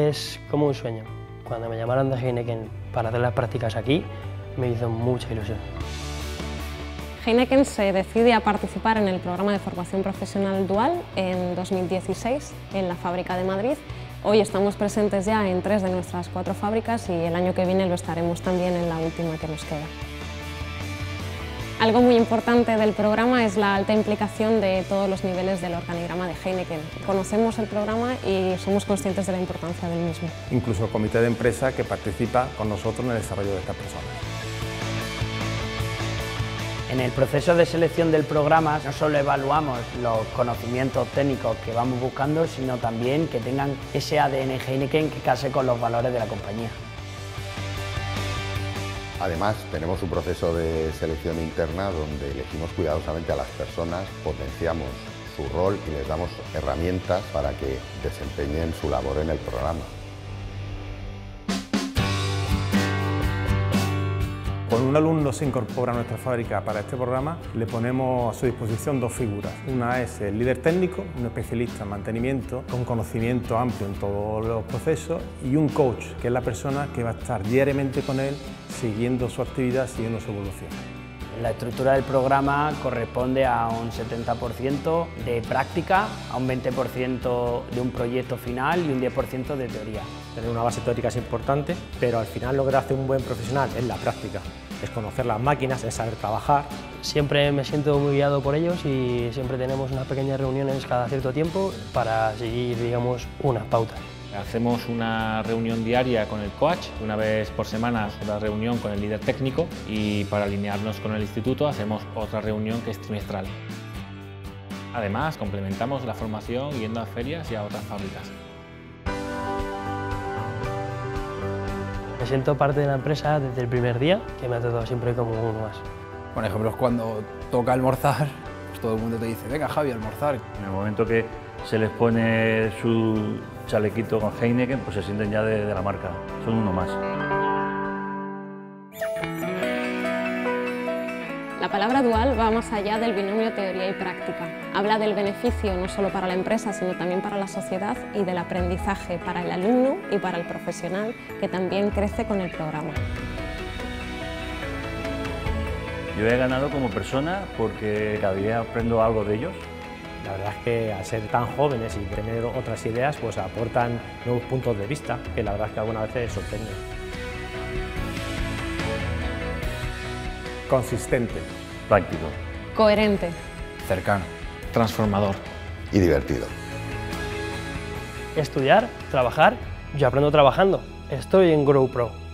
Es como un sueño. Cuando me llamaron de Heineken para hacer las prácticas aquí, me hizo mucha ilusión. Heineken se decide a participar en el programa de formación profesional dual en 2016 en la fábrica de Madrid. Hoy estamos presentes ya en 3 de nuestras 4 fábricas y el año que viene lo estaremos también en la última que nos queda. Algo muy importante del programa es la alta implicación de todos los niveles del organigrama de Heineken. Conocemos el programa y somos conscientes de la importancia del mismo. Incluso el comité de empresa que participa con nosotros en el desarrollo de estas personas. En el proceso de selección del programa no solo evaluamos los conocimientos técnicos que vamos buscando, sino también que tengan ese ADN Heineken que case con los valores de la compañía. Además, tenemos un proceso de selección interna donde elegimos cuidadosamente a las personas, potenciamos su rol y les damos herramientas para que desempeñen su labor en el programa. Cuando un alumno se incorpora a nuestra fábrica para este programa, le ponemos a su disposición 2 figuras. Una es el líder técnico, un especialista en mantenimiento, con conocimiento amplio en todos los procesos, y un coach, que es la persona que va a estar diariamente con él, siguiendo su actividad, siguiendo su evolución. La estructura del programa corresponde a un 70% de práctica, a un 20% de un proyecto final y un 10% de teoría. Tener una base teórica es importante, pero al final lo que hace un buen profesional es la práctica, es conocer las máquinas, es saber trabajar. Siempre me siento muy guiado por ellos y siempre tenemos unas pequeñas reuniones cada cierto tiempo para seguir, digamos, unas pautas. Hacemos una reunión diaria con el coach, una vez por semana una reunión con el líder técnico y para alinearnos con el instituto hacemos otra reunión que es trimestral. Además, complementamos la formación yendo a ferias y a otras fábricas. Me siento parte de la empresa desde el primer día, que me ha tratado siempre como uno más. Por ejemplo, es cuando toca almorzar, pues todo el mundo te dice, venga Javi, a almorzar. En el momento que se les pone su chalequito con Heineken, pues se sienten ya de la marca, son uno más. La palabra dual va más allá del binomio teoría y práctica. Habla del beneficio no solo para la empresa, sino también para la sociedad y del aprendizaje para el alumno y para el profesional, que también crece con el programa. Yo he ganado como persona porque cada día aprendo algo de ellos. La verdad es que al ser tan jóvenes y tener otras ideas, pues aportan nuevos puntos de vista, que la verdad es que algunas veces sorprenden. Consistente. Práctico. Coherente. Cercano. Transformador. Y divertido. Estudiar, trabajar, yo aprendo trabajando. Estoy en GrowPro.